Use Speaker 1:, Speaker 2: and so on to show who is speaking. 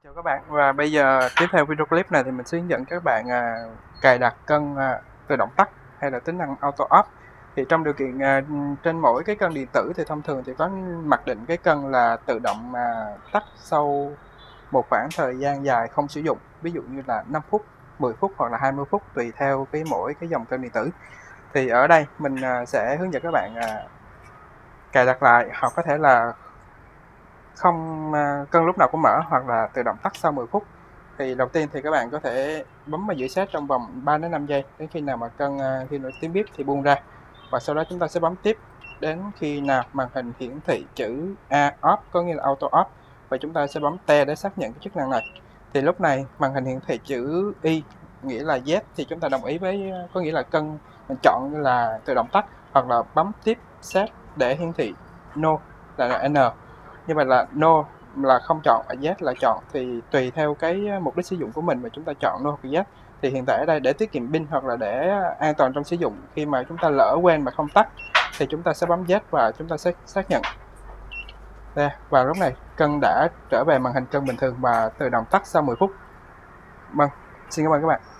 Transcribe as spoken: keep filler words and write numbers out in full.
Speaker 1: Chào các bạn, và bây giờ tiếp theo video clip này thì mình sẽ hướng dẫn các bạn à, cài đặt cân à, tự động tắt hay là tính năng auto off. Thì trong điều kiện à, trên mỗi cái cân điện tử thì thông thường thì có mặc định cái cân là tự động à, tắt sau một khoảng thời gian dài không sử dụng, ví dụ như là năm phút, mười phút hoặc là hai mươi phút tùy theo cái mỗi cái dòng cân điện tử. Thì ở đây mình à, sẽ hướng dẫn các bạn à, cài đặt lại, hoặc có thể là không cân lúc nào cũng mở hoặc là tự động tắt sau mười phút. Thì đầu tiên thì các bạn có thể bấm vào giữ set trong vòng ba đến năm giây, đến khi nào mà cân khi nổi tiếng bíp thì buông ra, và sau đó chúng ta sẽ bấm tiếp đến khi nào màn hình hiển thị chữ A off, có nghĩa là auto off, và chúng ta sẽ bấm T để xác nhận cái chức năng này. Thì lúc này màn hình hiển thị chữ Y nghĩa là yes thì chúng ta đồng ý với, có nghĩa là cân mình chọn là tự động tắt, hoặc là bấm tiếp set để hiển thị no là N. Như vậy là no là không chọn, và yes là chọn, thì tùy theo cái mục đích sử dụng của mình mà chúng ta chọn no hoặc yes. Thì hiện tại ở đây để tiết kiệm pin hoặc là để an toàn trong sử dụng, khi mà chúng ta lỡ quên mà không tắt thì chúng ta sẽ bấm yes và chúng ta sẽ xác nhận. Đây, và lúc này cân đã trở về màn hình cân bình thường và tự động tắt sau mười phút. Vâng, xin cảm ơn các bạn.